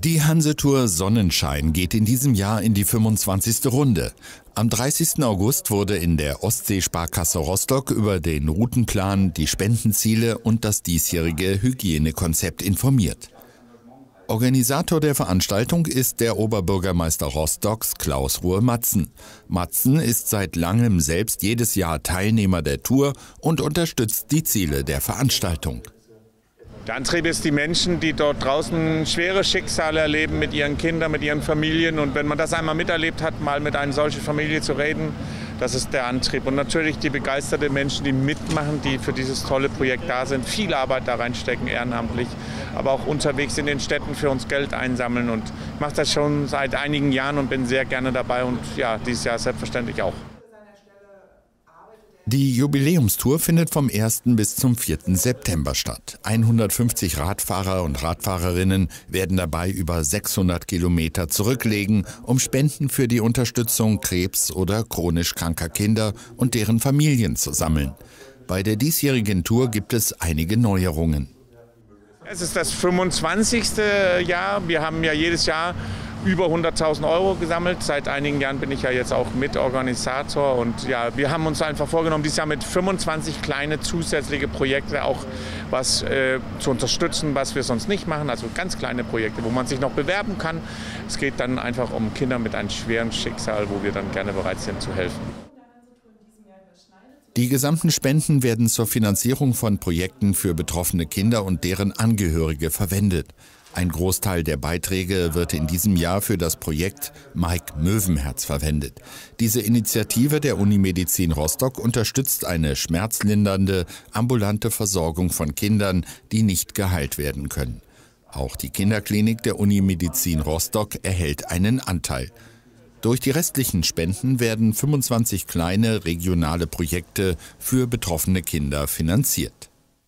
Die Hansetour Sonnenschein geht in diesem Jahr in die 25. Runde. Am 30. August wurde in der Ostsee-Sparkasse Rostock über den Routenplan, die Spendenziele und das diesjährige Hygienekonzept informiert. Organisator der Veranstaltung ist der Oberbürgermeister Rostocks Klaus Ruhe-Matzen. Matzen ist seit langem selbst jedes Jahr Teilnehmer der Tour und unterstützt die Ziele der Veranstaltung. Der Antrieb ist die Menschen, die dort draußen schwere Schicksale erleben mit ihren Kindern, mit ihren Familien. Und wenn man das einmal miterlebt hat, mal mit einer solchen Familie zu reden, das ist der Antrieb. Und natürlich die begeisterten Menschen, die mitmachen, die für dieses tolle Projekt da sind, viel Arbeit da reinstecken, ehrenamtlich, aber auch unterwegs in den Städten für uns Geld einsammeln. Und ich mache das schon seit einigen Jahren und bin sehr gerne dabei und ja, dieses Jahr selbstverständlich auch. Die Jubiläumstour findet vom 1. bis zum 4. September statt. 150 Radfahrer und Radfahrerinnen werden dabei über 600 Kilometer zurücklegen, um Spenden für die Unterstützung krebs- oder chronisch kranker Kinder und deren Familien zu sammeln. Bei der diesjährigen Tour gibt es einige Neuerungen. Es ist das 25. Jahr. Wir haben ja jedes Jahr über 100.000 € gesammelt. Seit einigen Jahren bin ich ja jetzt auch Mitorganisator. Und ja, wir haben uns einfach vorgenommen, dieses Jahr mit 25 kleine zusätzliche Projekte auch was zu unterstützen, was wir sonst nicht machen. Also ganz kleine Projekte, wo man sich noch bewerben kann. Es geht dann einfach um Kinder mit einem schweren Schicksal, wo wir dann gerne bereit sind zu helfen. Die gesamten Spenden werden zur Finanzierung von Projekten für betroffene Kinder und deren Angehörige verwendet. Ein Großteil der Beiträge wird in diesem Jahr für das Projekt Mike Möwenherz verwendet. Diese Initiative der Unimedizin Rostock unterstützt eine schmerzlindernde, ambulante Versorgung von Kindern, die nicht geheilt werden können. Auch die Kinderklinik der Unimedizin Rostock erhält einen Anteil. Durch die restlichen Spenden werden 25 kleine regionale Projekte für betroffene Kinder finanziert.